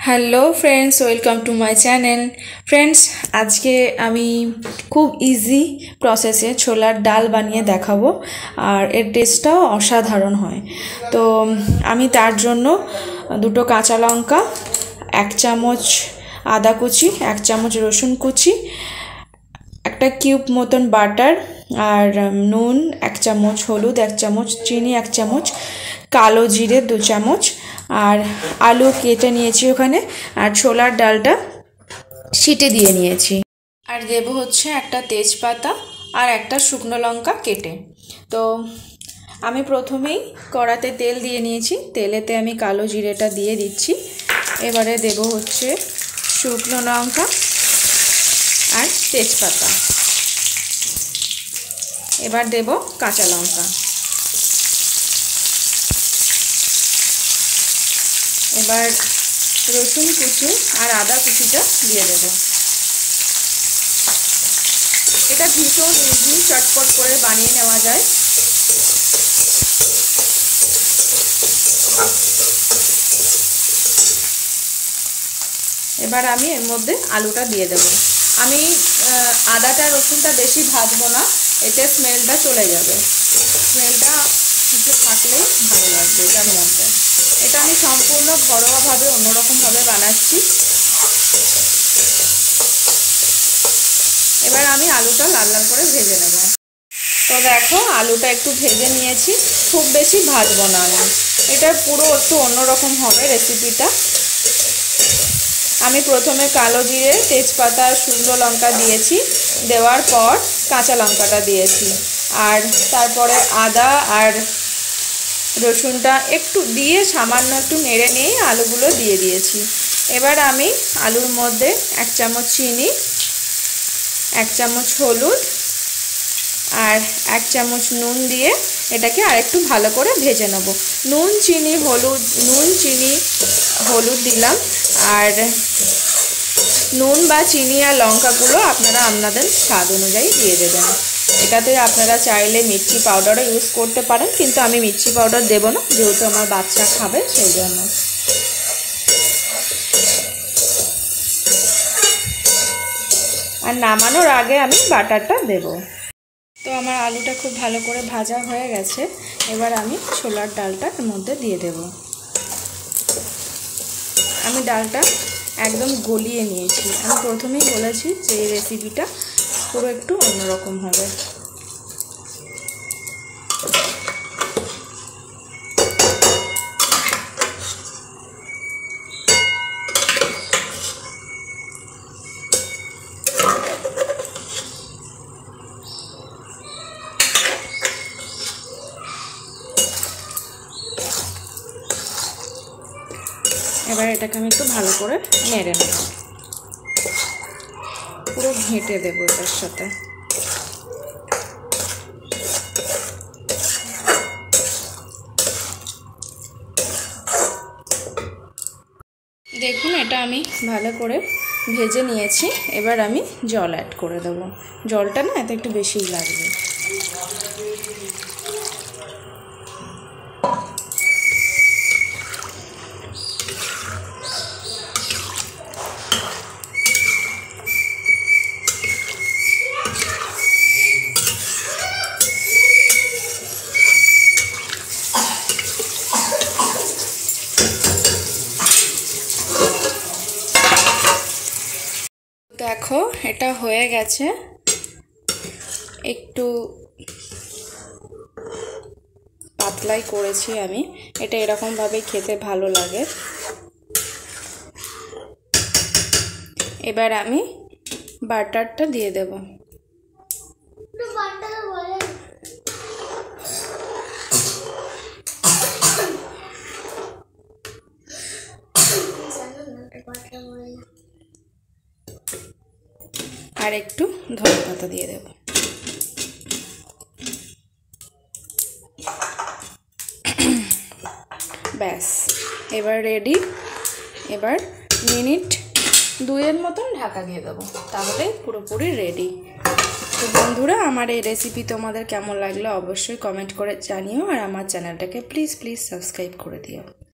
Hello friends, welcome to my channel. Friends, আজকে আমি খুব ইজি প্রসেসে ছোলার ডাল বানিয়ে দেখাবো, আর এর টেস্টটাও অসাধারণ হয়। তো আমি তার জন্য দুটো কাঁচা লঙ্কা, 1 চামচ আদা কুচি, 1 চামচ রসুন কুচি, একটা কিউব মতন বাটার, আর নুন 1 চামচ, হলুদ 1 চামচ, চিনি 1 চামচ, কালো জিরে 2 চামচ, আর আলু কেটে নিয়েছি ওখানে, আর ছোলার ডালটা সিটে দিয়ে নিয়েছি। আর দেব হচ্ছে একটা তেজপাতা আর একটা শুকনো লঙ্কা কেটে। তো আমি প্রথমেই কড়াতে তেল দিয়ে নিয়েছি, তেলেতে আমি কালো জিরেটা দিয়ে দিচ্ছি। এবারে দেব হচ্ছে শুকনো লঙ্কা আর তেজপাতা। এবার দেব কাঁচা লঙ্কা। এবার রসুন কুচি আর আদা কুচিটা দিয়ে দেব। এটা ভীষণ ইজি, চটপট করে বানিয়ে নেওয়া যায়। এবার আমি এর মধ্যে আলুটা দিয়ে দেব। আমি আদাটা রসুনটা বেশি ভাজবো না, এতে স্মেলটা চলে যাবে। স্মেলটা একটু থাকলেই ভালো লাগবে এটার মধ্যে। এটা আমি সম্পূর্ণ ঘরোয়াভাবে অন্যরকমভাবে বানাচ্ছি। এবার আমি আলুটা লাল লাল করে ভেজে নেব। তো দেখো, আলুটা একটু ভেজে নিয়েছি, খুব বেশি ভাজবো না আমি। এটা পুরো একটু অন্যরকম হবে রেসিপিটা। আমি প্রথমে কালো জিরে, তেজপাতা আর শুকনো লঙ্কা দিয়েছি, দেওয়ার পর কাঁচা লঙ্কাটা দিয়েছি, আর তারপরে আদা আর রসুনটা একটু দিয়ে সামান্য একটু নেড়ে নিয়ে আলুগুলো দিয়ে দিয়েছি। এবার আমি আলুর মধ্যে 1 চামচ চিনি, 1 চামচ হলুদ আর 1 চামচ নুন দিয়ে এটাকে আরেকটু ভালো করে ভেজে নেব। নুন চিনি হলুদ দিলাম, আর নুন বা চিনি আর লঙ্কাগুলো আপনারা আপনাদের স্বাদ অনুযায়ী দিয়ে দেবেন। এটাতে আপনারা চাইলে মির্চি পাউডারও ইউজ করতে পারেন, কিন্তু আমি মির্চি পাউডার দেবো না, যেহেতু আমার বাচ্চা খাবে সেই জন্য। আর নামানোর আগে আমি বাটারটা দেব। তো আমার আলুটা খুব ভালো করে ভাজা হয়ে গেছে। এবার আমি ছোলার ডালটা এর মধ্যে দিয়ে দেব। আমি ডালটা একদম গলিয়ে নিয়েছি। আমি প্রথমেই বলেছি যে এই রেসিপিটা পুরো একটু অন্যরকম হবে। এবার এটাকে আমি একটু ভালো করে নেড়ে নেব, পুরো ঘেঁটে দেবো এটার সাথে। দেখুন, এটা আমি ভালো করে ভেজে নিয়েছি। এবার আমি জল অ্যাড করে দেবো। জলটা না এতে একটু বেশিই লাগবে। দেখো, এটা হয়ে গেছে। একটু পাতলাই করেছি আমি, এটা এরকমভাবে খেতে ভালো লাগে। এবার আমি বাটারটা দিয়ে দেব। আর একটু ধনে পাতা দিয়ে দেব। ব্যাস, এবার রেডি। এবার মিনিট 2 মতন ঢাকা দিয়ে দেবো, তাহলে পুরোপুরি রেডি। তো বন্ধুরা, আমার এই রেসিপি তোমাদের কেমন লাগলো অবশ্যই কমেন্ট করে জানিও, আর আমার চ্যানেলটাকে প্লিজ সাবস্ক্রাইব করে দিও।